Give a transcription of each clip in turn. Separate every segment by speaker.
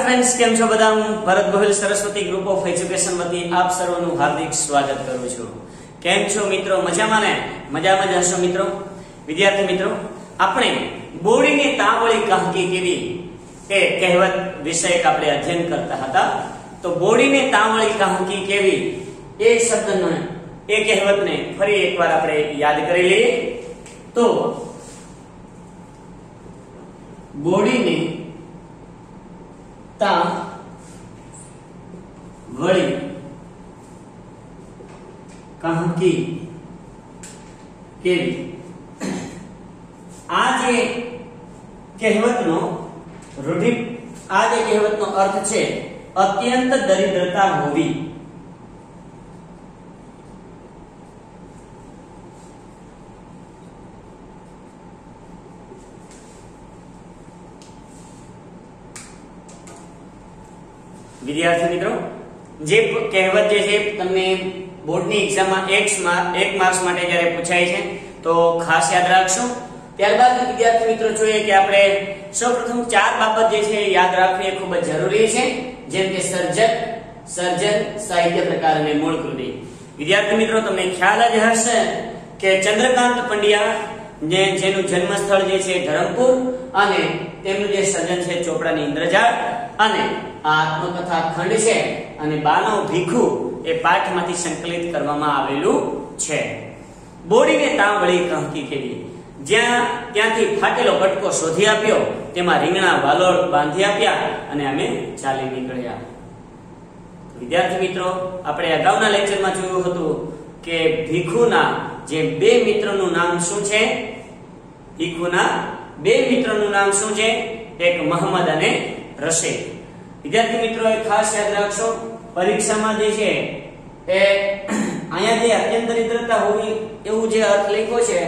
Speaker 1: Friends came छो बधा हूँ Bharat Gohil Saraswati group of education वती आप सर्वનું हार्दिक स्वागत करू છું। કેમ છો મિત્રો? મજામાં ને? મજામાં જ હશો મિત્રો। વિદ્યાર્થી મિત્રો, આપણે બોડીને તાવળી કહકી કેવી એ કહેવત વિષયક આપણે અધ્યયન કરતા હતા। તો બોડીને તાવળી કહકી કેવી એ શબ્દને એ કહેવતને ફરી એકવાર આપણે યાદ કરી લઈએ। તો બોડીને तावળી कहकी केवी आ जे कहेवतनो रूढ़ि आ जे कहेवतनो अर्थ छे अत्यंत दरिद्रता होवी। विद्यार्थी मित्रों, जे कहेवत जे छे तमने बोर्डनी एग्जाम में 1 मार्क्स माटे ज्यारे पूछाय छे तो खास याद राखशो। त्यारबाद विद्यार्थी मित्रों जोईए के आपणे सर्वप्रथम 4 बाबत जे छे याद राखवी ए खूब जरूरी छे, जेम के सर्जन, साहित्य प्रकार अने मूळ कृति। विद्यार्थी मित्रों, तमने ख्याल ज हशे के चंद्रकांत पंड्या जेनु जन्मस्थळ जे छे धरमपुर अने तेमनुं जे सर्जन छे ચોપડાની ઇન્દ્રજાળ અને આ આત્મકથા ખંડ છે અને બાનો ભીખુ એ પાઠમાંથી સંકલિત કરવામાં આવેલું છે। બોડીને તાવળી કહકી કેવી ત્યાંથી ફાટેલો કટકો શોધી આપ્યો, તેમાં રીંગણા વાલોળ બાંધી આપ્યા અને અમે ચાલી નીકળ્યા। વિદ્યાર્થી મિત્રો, આપણે અગાઉના લેક્ચરમાં જોયું હતું કે ભીખુના જે બે મિત્રોનું નામ શું છે? ભીખુના બે મિત્રોનું નામ શું છે? એક મોહમ્મદ અને રશીદ। विद्यार्थी मित्रों खास याद रखो, परीक्षा में जे छे ए आया जे अत्यंत दरिद्रता होवी एवं जे अर्थ लख्यो छे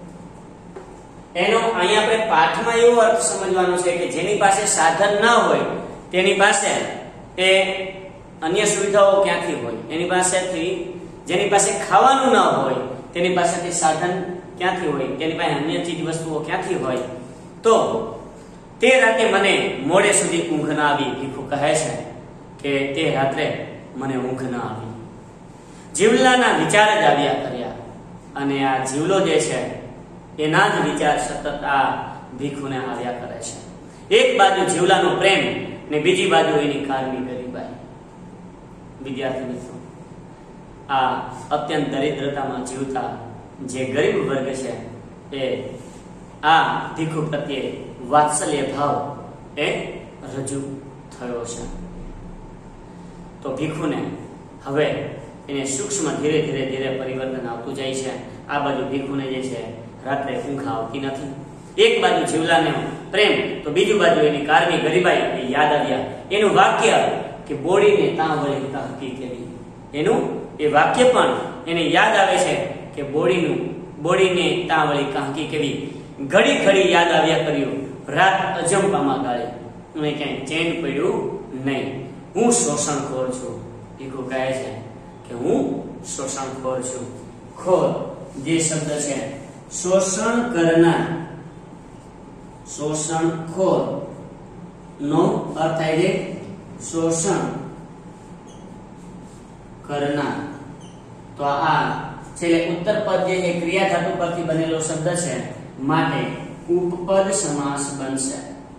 Speaker 1: एनो आया आपणे पाठमां एवो अर्थ समजવાનો છે કે જેની પાસે સાધન ના હોય તેની પાસે એ અન્ય સુવિધાઓ ક્યાંથી હોય, એની પાસેથી જેની પાસે ખાવાનું ના હોય તેની પાસેથી સાધન ક્યાંથી હોય, તેની પાસે અન્ય ચીજ વસ્તુઓ ક્યાંથી હોય। તો તે રાતે મને મોડે સુધી ઊંઘ ના આવી। ભીખુ કહે છે કે તે રાત્રે મને ઊંઘ ના આવી। જીવલાના વિચાર જ આવ્યા કર્યા અને આ જીવલો જે છે એના જ વિચાર સતત આ ભીખુને આવ્યા કરે છે। એક બાજુ જીવલાનો પ્રેમ ને બીજી બાજુ એની કારમી ગરીબાઈ। વિદ્યાર્થી મિત્રો, આ અત્યંત દરિદ્રતામાં જીવતા જે ગરીબ વર્ગ છે એ આ ભીખુ પ્રત્યે वात्सल्य भाव ए रजू थयो छे। तो भीखु ने हवे एने सूक्ष्म धीरे धीरे धीरे परिवर्तन आवतुं जाय छे। आ बाजू भीखु ने जे छे रात्रे ऊंघ आवती नथी। एक बाजू जीवलाने प्रेम तो बीजी बाजू एनी कारमी गरीबाई ए याद आव्या। एनुं वाक्य के बोडीने तावળી કહકી કેવી, एनुं ए वाक्य पण एने याद आवे छे के बोडीने तावળી કહકી केवी घड़ी घड़ी याद आव्या कर्युं। रात अजंपामां गाळी મને ક્યાંય ચેન પડ્યું નહીં। હું શોષણખોર છું। ભીખુ કહે છે કે હું શોષણખોર છું। ખોર જે શબ્દ છે શોષણ કરનાર, શોષણખોર નો અર્થ થાય છે શોષણ કરનાર। તો આ છેલ્લે ઉત્તર પદ જે છે ક્રિયા ધાતુ પરથી બનેલો શબ્દ છે, માટે उपपद समास बनशे।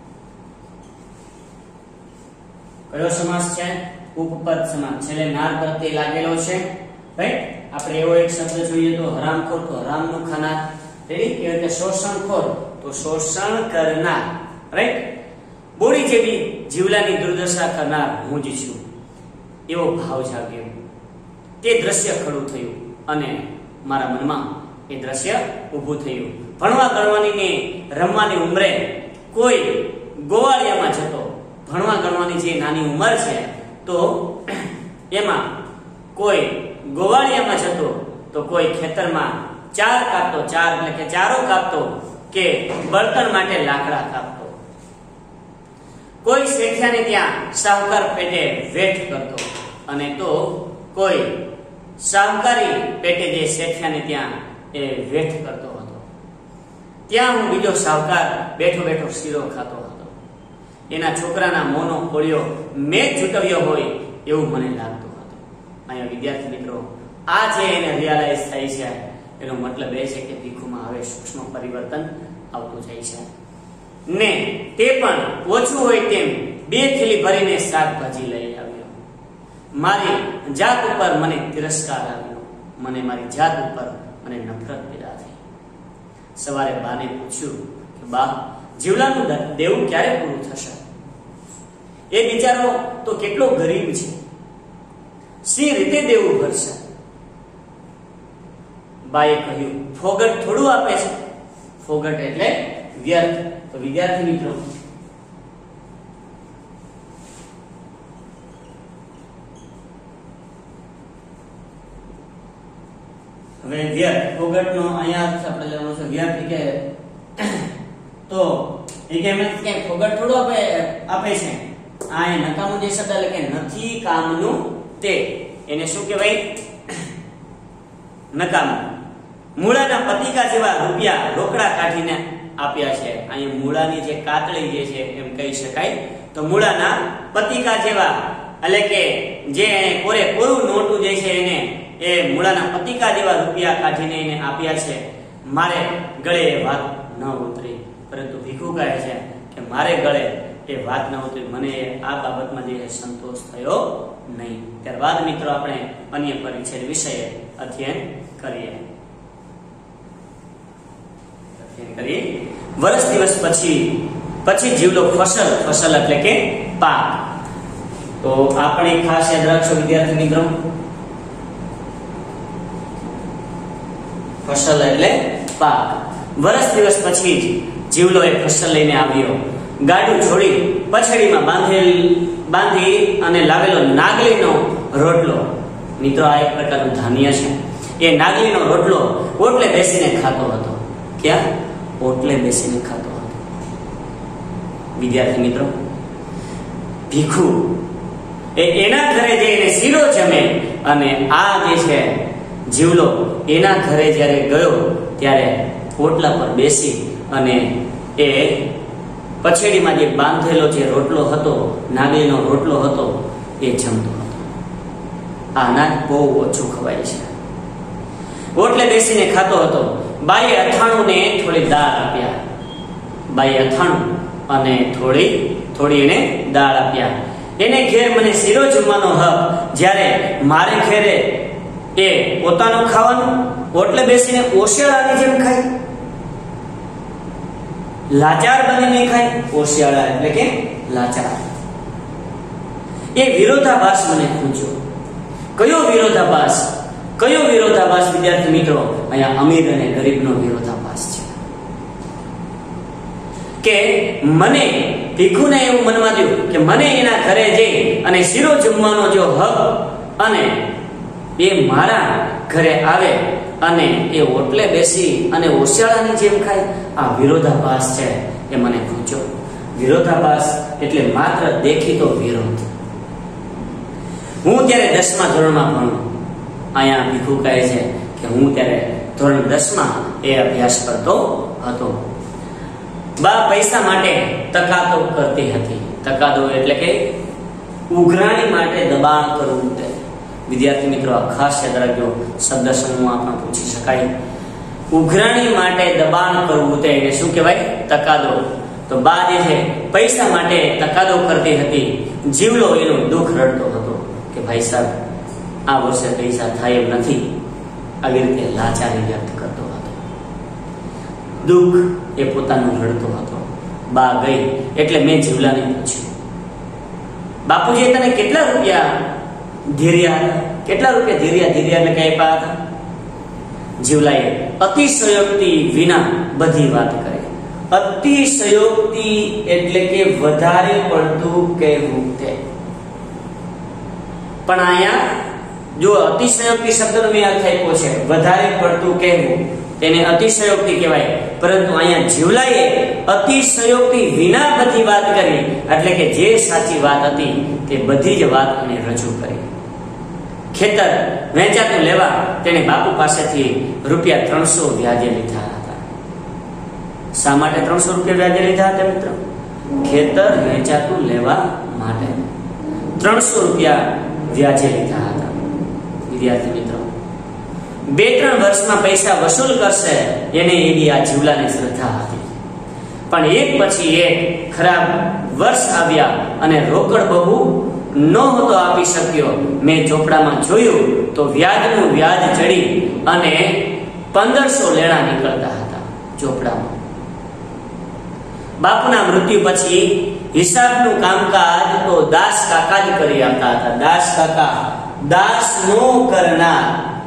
Speaker 1: कयो समास छे? उपपद समास। छेले नार प्रत्यय लागेलो छे, राइट। आपणे एवो एक शब्द જોઈએ તો હરામખોર, તો હરામનું ખાનાર, રેડી। કે કે શોષણખોર તો શોષણ કરનાર, રાइट। બોડી જેવી જીવલાની દુર્દશા કરનાર હું જ છું એવો ભાવ જાગ્યો। તે દ્રશ્ય ખડું થયું અને મારા મનમાં એ દ્રશ્ય ઊભું થયું। ભણવા ગણવાની ને રમવાની ઉંમરે કોઈ ગોવાળિયામાં જતો, ભણવા ગણવાની જે નાની ઉંમર છે તો એમાં કોઈ ગોવાળિયામાં જતો તો કોઈ ખેતરમાં ચાર કાપતો, ચાર એટલે કે ચારો કાપતો કે બળતણ માટે લાકડા કાપતો, કોઈ શેઠિયાને ત્યાં શાહુકાર પેટે વેઠ કરતો અને તો કોઈ શાહુકારી પેટે જે શેઠિયાને ત્યાં એ વેઠ કરતો હતો। ત્યાં હું બીજો શાહુકાર બેઠો બેઠો શીરો ખાતો હતો। એના છોકરાના મોંનો કોળિયો મેં જ ચૂંટવ્યો હોય એવું મને લાગતું હતું. અહીંયા વિદ્યાર્થી મિત્રો, આ જે એને રિયલાઇઝ થાય છે એનો મતલબ એ છે કે ભીખુમાં હવે સૂક્ષ્મ પરિવર્તન આવતું જાય છે ને તે પણ ઓછું હોય તેમ 2 થેલી ભરીને શાકભાજી લઈ આવ્યો. મારી જાત ઉપર મને તિરસ્કાર આવ્યો, મને મારી જાત ઉપર મને નફરત પેદા થઈ. સવારે બાને પૂછ્યું કે બા, જીવલાનું દેવું ક્યારે પૂરું થશે? એ બિચારો તો કેટલો ગરીબ છે, સી રીતે દેવું ભરશે? બાએ કહ્યું, ફોગટ થોડું આપે છે. ફોગટ એટલે વ્યર્થ. તો વિદ્યાર્થી મિત્રો, હવે વ્યર્થ ફોગટનો અહીંયા આપણે લેવાનો છે વ્યર્થ કે તો એ કે ફોગટ થોડું આપે છે. આ એ નકામું જે શબ્દ એટલે કે નથી કામનું તે, એને શું કહેવાય? નકામું. મૂળાના પતિકા જેવા રૂપિયા રોકડા કાઢીને આપ્યા છે. અહીં મૂળાની જે કાતળી જે છે એમ કહી શકાય. તો મૂળાના પતિકા જેવા એટલે કે જે કોરે કોરું નોટું જે છે એને એ મૂળાના પતિકા જેવા રૂપિયા કાઢીને એને આપ્યા છે. મારે ગળે એ વાત ન ઉતરી, પરંતુ ભીખુ કહે છે કે મારે ગળે એ વાત ન ઉતરી, મને આ બાબતમાં જે સંતોષ થયો નહીં. ત્યારબાદ મિત્રો આપણે અન્ય પરિચ્છેદ વિષય અધ્યયન કરીએ. વર્ષ દિવસ પછી જીવલો ફસલ એટલે કે પાક. તો આપણે ખાસ યાદ રાખશો વિદ્યાર્થી મિત્રો, ફસલ એટલે પાક. વર્ષ દિવસ પછી જીવલો એ ફસલ લઈને આવ્યો. ગાડું છોડી પછડીમાં બાંધી અને લાવેલો નાગલીનો રોટલો. મિત્રો, આ એક પ્રકારનું ધાન્ય છે. એ નાગલીનો રોટલો ઓટલે બેસીને ખાતો હતો. ક્યાં? ઓટલે બેસીને ખાતો હતો. વિદ્યાર્થી મિત્રો, ભીખુ એના ઘરે જઈને શીરો જમે અને આ જે છે જીવલો એના ઘરે જ્યારે ગયો ત્યારે ઓટલા પર બેસી અને એ પછેડીમાં જે બાંધેલો જે રોટલો હતો, નાગલીનો રોટલો હતો, એ જમતો હતો. આ અનાજ બહુ ઓછું ખવાય છે. ઓટલે બેસીને ખાતો હતો. બાઈએ અથાણું ને થોડી દાળ આપ્યા. બાઈએ અથાણું અને થોડી એને દાળ આપ્યા. એને ઘેર મને શીરો જમવાનો હક, જ્યારે મારે ઘેરે એ પોતાનું ખાવાનું ઓટલે બેસીને ઓશિયાળાની જેમ ખાય, લાચાર બનીને ખાય. ઓશિયાળા એટલે કે લાચાર. એ વિરોધાભાસ મને ખૂંચ્યો. કયો વિરોધાભાસ? વિદ્યાર્થી મિત્રો, અહીંયા અમીર અને ગરીબનો વિરોધાભાસ છે. કે મને ભીખુને એવું મનમાં થયું કે મને એના ઘરે જઈ અને શીરો જમવાનો જો હક અને એ મારા ઘરે આવે અને એ ઓટલે બેસી અને ઓશિયાળાની જેમ ખાય, આ વિરોધાભાસ છે એ મને ખૂંચ્યો. વિરોધાભાસ એટલે માત્ર દેખીતો વિરોધ. હું ત્યારે 10મા ધોરણમાં ભણું. અહીંયા ભીખુ કહે છે કે હું ત્યારે ધોરણ 10માં એ અભ્યાસ કરતો હતો. બા પૈસા માટે તકાદો કરતી હતી. તકાદો એટલે કે ઉઘરાણી માટે દબાણ કરવું. વિદ્યાર્થી મિત્રો, આ ખાસ યાદ રાખજો. શબ્દ સમૂહ આપણે પૂછી શકાય. ઉઘરાણી માટે દબાણ કરવું તે એને શું કહેવાય? તકાદો. તો બા જે છે પૈસા માટે તકાદો કરતી હતી. જીવલો એનું દુઃખ રડતો હતો કે ભાઈ સાહેબ, આ વર્ષે પૈસા થાય એમ નથી. આવી રીતે લાચારી વ્યક્ત કરતો હતો. દુઃખ એ પોતાનું રડતો હતો. બા ગઈ એટલે મેં જીવલાને પૂછ્યું, બાપુજી તને કેટલા રૂપિયા ધીર્યા? કેટલા રૂપિયા ધીર્યા એટલે કઈ આપ્યા હતા? જીવલાએ અતિશયોક્તિ વિના બધી વાત કરી. અતિશયોક્તિ એટલે કે વધારે પડતું કહેવું. તે પણ અહીંયા જો અતિશયોક્તિ શબ્દનો મેં અર્થ આપ્યો છે, વધારે પડતું કહેવું, તેને અતિશયોક્તિ કહેવાય. પરંતુ અહીંયા જીવલાએ અતિશયોક્તિ વિના બધી વાત કરી, એટલે કે જે સાચી વાત હતી તે બધી જ વાત એને રજૂ કરી. ખેતર વેચાતું લેવા તેને બાપુ પાસેથી રૂપિયા 300 વ્યાજે લીધા હતા. શા માટે 300 રૂપિયા વ્યાજે લીધા હતા મિત્રો? ખેતર વેચાતું લેવા માટે 300 રૂપિયા વ્યાજે લીધા હતા. વિદ્યાર્થી મિત્રો, 2-3 વર્ષમાં પૈસા વસૂલ કરશે એને એવી આ જીવલાને શ્રદ્ધા હતી. પણ એક પછી એક ખરાબ વર્ષ આવ્યા અને રોકડ બહુ નહોતો આપી શક્યો. મેં ચોપડામાં જોયું તો વ્યાજનું વ્યાજ ચડી અને 1500 લેણા નીકળતા હતા ચોપડામાં. બાપુના મૃત્યુ પછી હિસાબનું કામકાજ તો દાસ કાકા જ કરી આપતા હતા. દાસ કાકા, દાસનો કરનાર,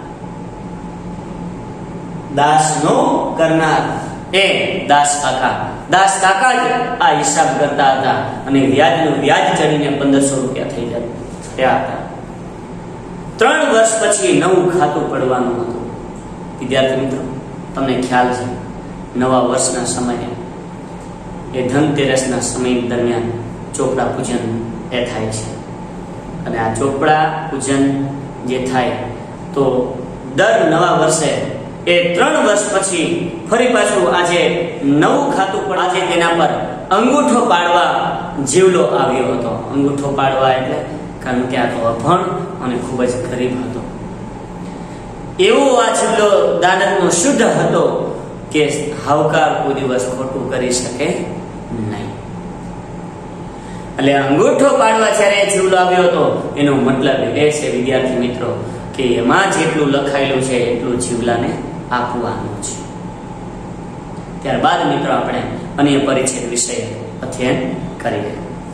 Speaker 1: દાસનો કરનાર એ દાસ કાકા. દાસ કાકા જ આ હિસાબ કરતા હતા અને વ્યાજનું વ્યાજ ચડીને 1500 રૂપિયા થઈ થયા હતા. 3 વર્ષ પછી નવું ખાતું પડવાનું હતું. વિદ્યાર્થી મિત્રો, તમને ખ્યાલ છે, નવા વર્ષના સમયે એ ધનતેરસના સમય દરમિયાન ચોપડા પૂજન એ થાય છે. અને આ ચોપડા પૂજન જે થાય તો દર નવા વર્ષે એ 3 વર્ષ પછી ફરી પાછું આજે નવું ખાતું પણ આજે તેના પર અંગૂઠો પાડવા જીવલો આવ્યો હતો. અંગૂઠો પાડવા એટલે કારણ કે આ તો અભણ અને ખૂબ જ ગરીબ હતો. એવો આ જીવલો દાનતનો શુદ્ધ હતો કે હાવકાર કોઈ દિવસ ખોટું કરી શકે નહીં. એટલે અંગૂઠો પાડવા જ્યારે જીવલો આવ્યો હતો એનો મતલબ એ છે વિદ્યાર્થી મિત્રો કે એમાં જેટલું લખાયેલું છે એટલું જીવલાને આપવાનું છે. ત્યારબાદ મિત્રો આપણે અન્ય પરિચ્છેદ વિશે અધ્યયન કરીએ.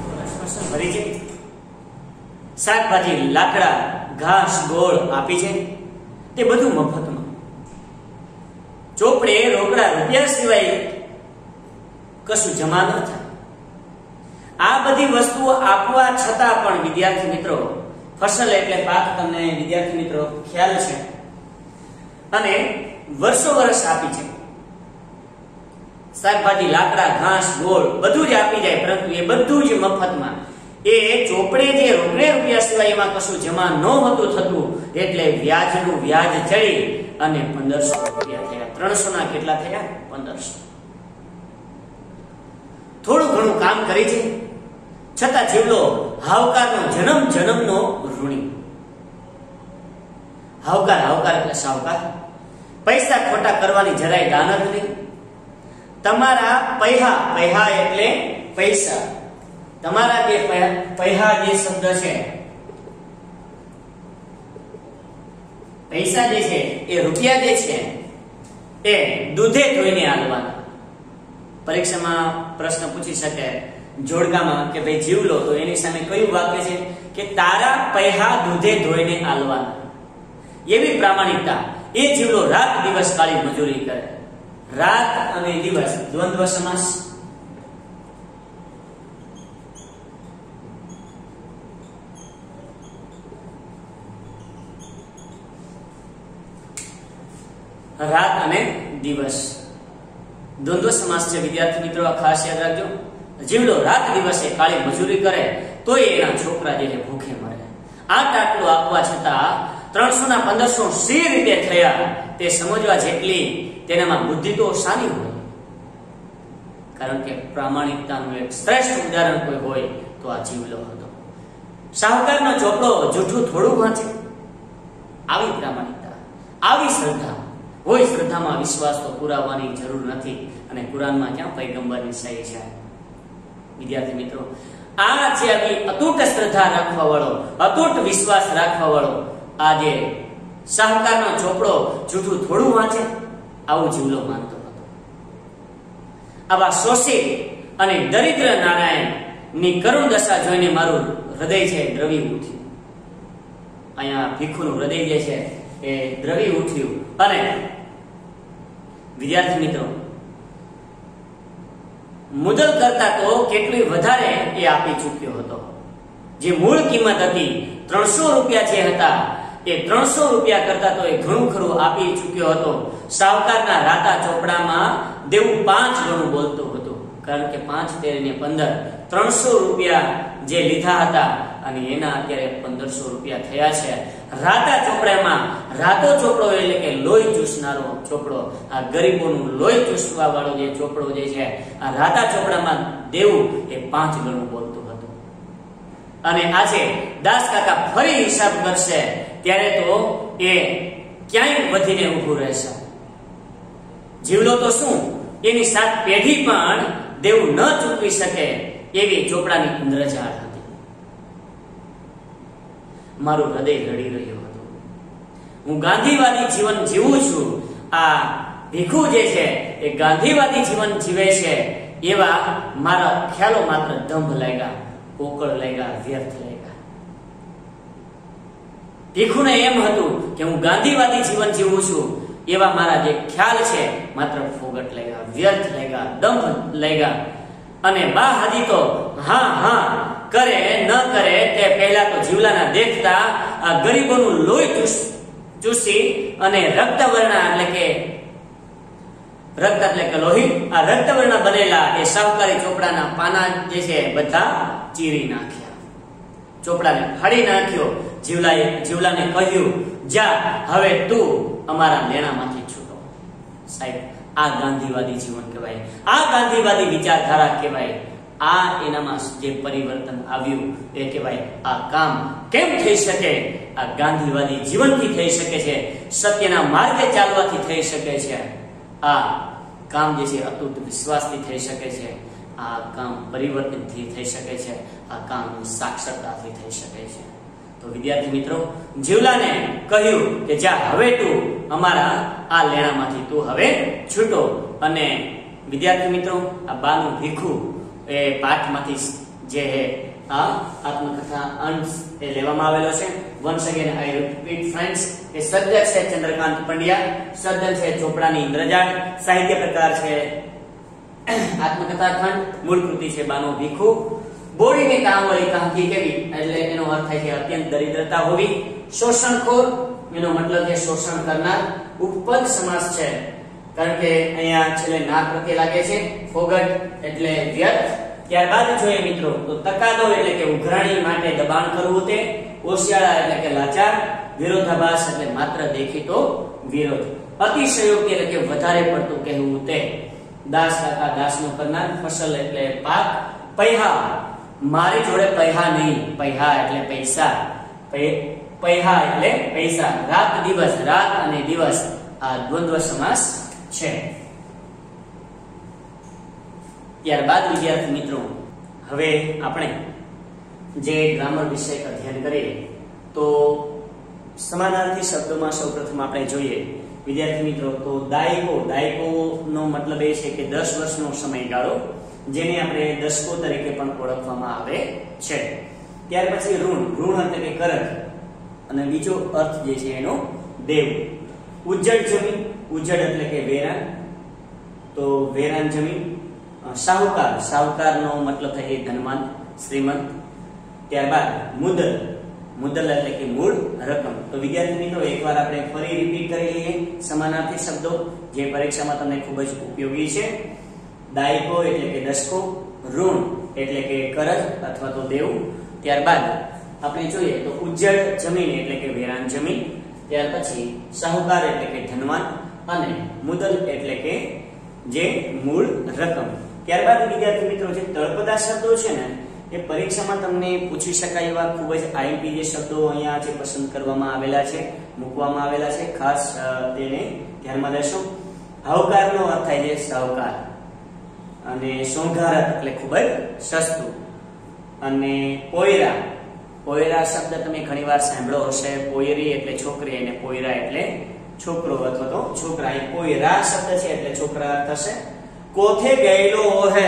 Speaker 1: શાકભાજી, લાકડા, ઘાસ, ગોળ આપી છે તે બધું મફતમાં. ચોપડે રોકડા રૂપિયા સિવાય કશું જમા ન થાય. આ બધી વસ્તુઓ આપવા છતાં પણ વિદ્યાર્થી મિત્રો, ફસલ એટલે પાક તમને વિદ્યાર્થી મિત્રો ખ્યાલ છે, અને વર્ષો વર્ષ આપી છે. શાકભાજી, લાકડા, ઘાસ, ગોળ બધું જ આપી જાય, પરંતુ એ બધું જ મફતમાં. એ ચોપડે જે રોકડે રૂપિયા સિવાય એમાં કશું જમા ન હતું થતું, એટલે વ્યાજનું વ્યાજ ચડી અને 1500 રૂપિયા થયા. 300 ના કેટલા થયા? 1500. થોડું ઘણું કામ કરી છે છતાં જીવલો હાવકારનો જન્મનો ઋણી. હાવકાર એટલે સાવકાર. પૈસા ખોટા કરવાની જરાય દાનત નહીં. તમારા પૈહા એટલે પૈસા. તમારા જે પૈહા જે શબ્દ છે, પૈસા જે છે એ રૂપિયા જે છે એ દૂધે ધોઈને આલવાના. પરીક્ષામાં પ્રશ્ન પૂછી શકે જોડકામાં કે ભાઈ જીવલો, તો એની સામે કયું વાક્ય છે કે તારા પૈહા દૂધે ધોઈને આલવાના. એવી પ્રામાણિકતા. એ જીવલો રાત દિવસ કાળી મજૂરી કરે. રાત અને દિવસ દ્વંદ્વ સમાસ. રાત અને દિવસ દ્વંદ્વ સમાસ છે વિદ્યાર્થી મિત્રો, આ ખાસ યાદ રાખજો. જીવલો રાત દિવસે કાળી મજૂરી કરે તોય એના છોકરા જે ભૂખે મરે. આટલું આપવા છતાં 300 ના 1500 સી રીતે થયા તે સમજવા જેટલી તેનામાં બુદ્ધિ તો સારી હોય. કારણ કે પ્રામાણિકતાનું એક શ્રેષ્ઠ ઉદાહરણ કોઈ હોય તો આ જીવલો હતો. શાહુકારનો ચોપડો જૂઠું થોડું વાંચે. આવી પ્રામાણિકતા, આવી શ્રદ્ધા હોય. શ્રદ્ધામાં વિશ્વાસ તો પુરાવાની જરૂર નથી, અને કુરાનમાં ક્યાં પૈગંબરની સહી છે? વિદ્યાર્થી મિત્રો, આ જે આવી અતૂટ શ્રદ્ધા રાખવા વાળો, અતૂટ વિશ્વાસ રાખવા વાળો આ જે શાહુકારનો ચોપડો જૂઠું થોડું વાંચે, આવું જીવલો માનતો હતો. આવા શોષિત અને દરિદ્ર નારાયણની કરુણ દશા જોઈને મારું હૃદય છે દ્રવી ઉઠ્યું. અહીંયા ભીખુનું હૃદય જે છે એ દ્રવી ઉઠ્યું. અને વિદ્યાર્થી મિત્રો, મુદલ કરતા તો કેટલી વધારે એ આપી ચૂક્યો હતો. જે મૂળ કિંમત હતી 300 રૂપિયા જે હતા એ 300 રૂપિયા કરતા તો એ ઘણું ખરું આપી ચૂક્યો હતો. સાવકારના રાતા ચોપડામાં દેવું 5 ગણું બોલતું હતું. કારણ કે 5 13 ને 15 300 રૂપિયા જે લીધા હતા અને એના અત્યારે 1500 રૂપિયા થયા છે. રાતા ચોપડામાં, રાતો ચોપડો એટલે કે લોહી ચૂસનારો ચોપડો, આ ગરીબોનું લોહી ચૂસવા વાળો જે ચોપડો જે છે, આ રાતા ચોપડામાં દેવું એ 5 ગણું બોલતું હતું. અને આજે દાસ કાકા ફરી હિસાબ કરશે ત્યારે તો એ ક્યાંય વધીને ઊભું રહેશે. જીવલો તો શું, એની 7 પેઢી પણ દેવું ન ચૂકવી શકે એવી ચોપડાની ઇન્દ્રજાળ હતી. મારું હૃદય રડી રહ્યું હતું. હું ગાંધીવાદી જીવન જીવું છું, આ ભીખુ જે છે એ ગાંધીવાદી જીવન જીવે છે એવા મારા ખ્યાલો માત્ર દંભ લાગ્યા, પોકળ લાગ્યા, વ્યર્થ લાગ્યા. ભીખુને એમ હતું કે હું ગાંધીવાદી જીવન જીવું છું એવા મારા જે ખ્યાલ છે માત્ર ફોગટ લાગ્યા, વ્યર્થ લાગ્યા, દંભ લાગ્યા. અને બા હાદી તો હા હા કરે ન કરે તે પહેલા તો જીવલાના દેખતા આ ગરીબોનું લોહી ચૂસી અને રક્તવર્ણ એટલે કે લોહી, આ રક્તવર્ણ બનેલા એ સહકારી ચોપડાના પાના જે છે બધા ચીરી નાખ્યા, ચોપડાને ફાડી નાખ્યો. જીવલાને કહ્યું, જા હવે તું અમારા લેણામાંથી છૂટો. સાહેબ, આ ગાંધીવાદી જીવન કહેવાય, આ ગાંધીવાદી વિચારધારા કહેવાય. આ એનામાં જે પરિવર્તન આવ્યું એ કહેવાય. આ કામ કેમ થઈ શકે? આ ગાંધીવાદી જીવનથી થઈ શકે છે, સત્યના માર્ગે ચાલવાથી થઈ શકે છે. આ કામ જે છે અતૂટ વિશ્વાસથી થઈ શકે છે. આ કામ પરિવર્તનથી થઈ શકે છે. આ કામ સાક્ષરતાથી થઈ શકે છે. તો વિદ્યાર્થી મિત્રો, જીવલાને કહ્યું કે જા હવે તું અમારા આ લેણામાંથી તું હવે છૂટો. અને વિદ્યાર્થી મિત્રો, આ બાનું ભીખુ એ પાઠમાંથી જે આ આત્મકથા અંશ એ લેવામાં આવેલો છે. Once again I repeat friends, એ સર્જક છે ચંદ્રકાંત પંડ્યા, સર્જન છે ચોપડાની ઇન્દ્રજાળ, સાહિત્ય પ્રકાર છે આત્મકથા ખંડ, મૂળ કૃતિ છે બાનો ભીખુ. બોડીની કામવાળી કાંકી કેવી એટલે એનો અર્થ થાય છે અત્યંત દરિદ્રતા હોવી. શોષણખોર એનો મતલબ છે શોષણ કરનાર. ઉપપદ સમાસ છે કારણ કે અહીંયા છેલ્લે ના પ્રત્યે લાગે છે. ફોગટ એટલે વ્યર્થ. ત્યારબાદ જોઈએ મિત્રો તો તકાદો એટલે કે ઉઘરાણી માટે દબાણ કરવું તે. ઓશિયાળા એટલે કે લાચાર. વિરોધાભાસ એટલે માત્ર દેખીતો વિરોધ. અતિશયોક્તિ એટલે કે વધારે પડતું કહેવું તે. દાસ કાકા દાસનો કરનાર. ફસલ એટલે પાક. પૈહા, મારી જોડે પૈહા નહીં, પૈહા એટલે પૈસા, પૈહા એટલે પૈસા. રાત દિવસ, રાત અને દિવસ આ દ્વંદ્વ સમાસ છે. ત્યારબાદ વિદ્યાર્થી મિત્રો, હવે આપણે જે ગ્રામર વિષય અધ્યયન કરીએ તો સમાનાર્થી શબ્દોમાં સૌપ્રથમ આપણે જોઈએ વિદ્યાર્થી મિત્રો તો દાયકો. દાયકોનો મતલબ એ છે કે 10 વર્ષનો સમયગાળો, જેને આપણે દશકો તરીકે પણ ઓળખવામાં આવે છે. ત્યાર પછી ઋણ. ઋણ એટલે કે કરજ, અને બીજો અર્થ જે છે એનો દેવ. ઉજ્જડ જમીન. ઉજ્જડ એટલે કે વેરાન, તો વેરાન જમીન. સાહુકાર. સાહુકારનો મતલબ થાય ધનવાન, શ્રીમંત. ત્યારબાદ મુદલ. મુદલ એટલે કે મૂળ રકમ. તો વિદ્યાર્થી મિત્રો, એકવાર આપણે ફરી રિપીટ કરી લઈએ સમાનાર્થી શબ્દો જે પરીક્ષામાં તમને ખૂબ જ ઉપયોગી છે. દાયકો એટલે કે દશકો. ઋણ એટલે કે કરજ અથવા તો દેવું. ત્યારબાદ આપણે જોઈએ તો ઉજ્જડ જમીન એટલે કે વેરાન જમીન. ત્યાર પછી સાહુકાર એટલે કે ધનવાન, અને મુદલ એટલે કે જે મૂળ રકમ. ત્યારબાદ વિદ્યાર્થી મિત્રો, જે તળપદા શબ્દો છે ને એ પરીક્ષામાં તમને પૂછી શકાય એવા ખૂબ જ આઈએમપી જે શબ્દો અહીંયા જે પસંદ કરવામાં આવેલા છે, મૂકવામાં આવેલા છે, ખાસ તેને ધ્યાનમાં લેશો. હાવકારનો અર્થ થાય છે સાહુકાર, અને સોંઘારક એટલે ખૂબ જ સસ્તું. અને પોયરા. પોયરા શબ્દ તમે ઘણીવાર સાંભળ્યો હશે. પોયરી એટલે છોકરી અને પોયરા એટલે છોકરો અથવા તો છોકરા. એ પોયરા શબ્દ છે એટલે છોકરા થશે. કોથે ગયેલો ઓહે.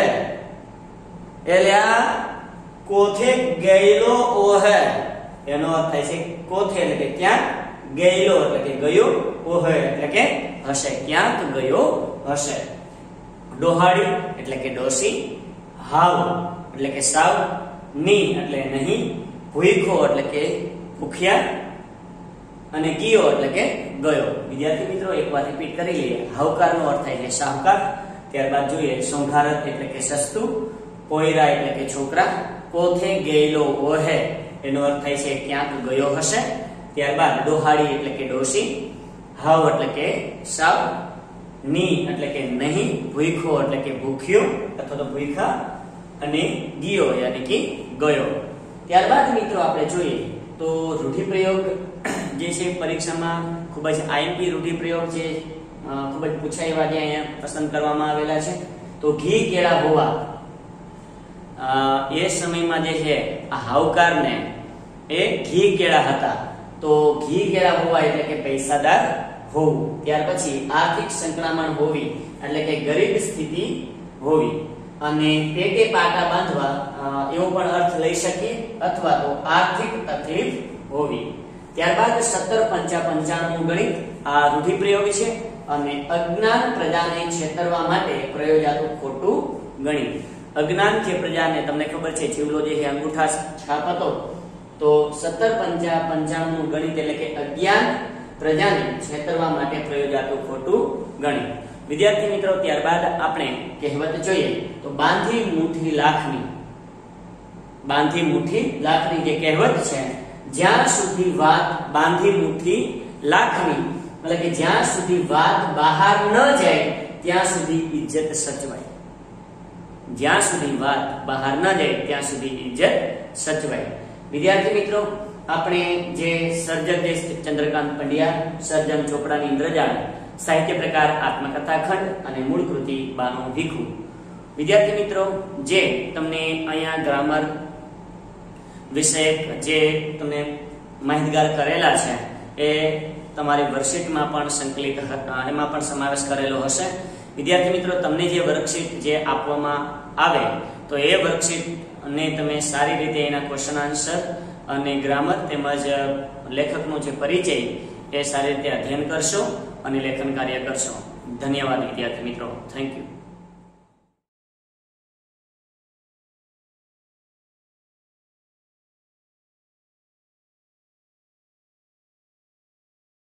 Speaker 1: એલ્યા કોથે ગયેલો ઓહે એનો અર્થ થાય છે કોથે એટલે કે ક્યાંક, ગયેલો એટલે કે ગયો, ઓહે એટલે કે હશે, ક્યાંક ગયો હશે. ડોહાડી એટલે કે ડોસી. હાવ એટલે કે સાવ. ની એટલે નહીં. ભૂખો એટલે કે ભૂખ્યા. અને ગયો એટલે કે ગયો. વિદ્યાર્થી મિત્રો, એકવાર રિપીટ કરી લઈએ. હાવકારનો અર્થ થાય છે શાહુકાર. ત્યારબાદ જોઈએ સોંઘારક એટલે કે સસ્તું. પોયરા એટલે કે છોકરા. કોથે ગયેલો ઓહે એનો અર્થ થાય છે ક્યાંક ગયો હશે. ત્યારબાદ ડોહાડી એટલે કે ડોશી, હાવ એટલે કે સાવ, ની એટલે કે નહીં, ભૂખો એટલે કે ભૂખ્યો અથવા તો ભૂખા, અને ગયો યાની કે ગયો. ત્યારબાદ મિત્રો આપણે જોઈએ તો રૂઢિપ્રયોગ જે છે પરીક્ષામાં ખૂબ જ આઈએમપી રૂઢિપ્રયોગ જે ખૂબ જ પૂછાય એવા જે અહીંયા પસંદ કરવામાં આવેલા છે. તો ઘી કેળા હોવા, એ સમયમાં જે છે આ હાવકારને એ ઘી કેળા હતા, તો ઘી કેળા હોવા એટલે કે પૈસાદાર હોવું. ત્યાર પછી આર્થિક સંકળામણ હોવી એટલે કે ગરીબ સ્થિતિ હોવી, અને પેટે પાટા બાંધવા એવો પણ અર્થ લઈ શકીએ, અથવા તો આર્થિક તકલીફ હોવી. ત્યારબાદ 1755 ગણિત આ રૂઢિપ્રયોગ છે, અને અજ્ઞાન પ્રજાને છેતરવા માટે પ્રયોજાતું ખોટું ગણિત. અજ્ઞાન જે પ્રજાને, તમને ખબર છે જીવલો જે છે અંગૂઠા છાપ હતો, તો 1755 ગણિત એટલે કે અજ્ઞાન પ્રજાને છેતરવા માટે પ્રયોજાતું ખોટું ગણિત. વિદ્યાર્થી મિત્રો, ત્યારબાદ આપણે કહેવત જોઈએ તો બાંધી મુઠ્ઠી લાખની. બાંધી મુઠ્ઠી લાખની જે કહેવત છે, જ્યાં સુધી વાત બાંધી મુઠ્ઠી લાખની, એટલે કે જ્યાં સુધી વાત બહાર ન જાય ત્યાં સુધી ઇજ્જત સચવાય. જ્યાં સુધી વાત બહાર ન જાય ત્યાં સુધી ઇજ્જત સચવાય. વિદ્યાર્થી મિત્રો, આપણે જે સર્જક જે ચંદ્રકાંત પંડ્યા, સર્જન ચોપડાની ઇન્દ્રજાળ, સાહિત્ય પ્રકાર આત્મકથા ખંડ, અને મૂળ કૃતિ બાનો ભીખુ. વિદ્યાર્થી મિત્રો, જે તમને અહીંયા ગ્રામર વિષયક જે તમને માહિતગાર કરેલા છે એ તમારી વર્કશીટમાં પણ સંકલિત હતા, એમાં પણ સમાવેશ કરેલો હશે. વિદ્યાર્થી મિત્રો, તમને જે વર્કશીટ જે આપવામાં આવે તો એ વર્કશીટ ને તમે સારી રીતે એના ક્વેશ્ચન આન્સર અને ગ્રામર તેમજ લેખકનો જે પરિચય એ સારી રીતે અધ્યયન કરશો અને લેખન કાર્ય કરશો. ધન્યવાદ વિદ્યાર્થી મિત્રો. Thank you.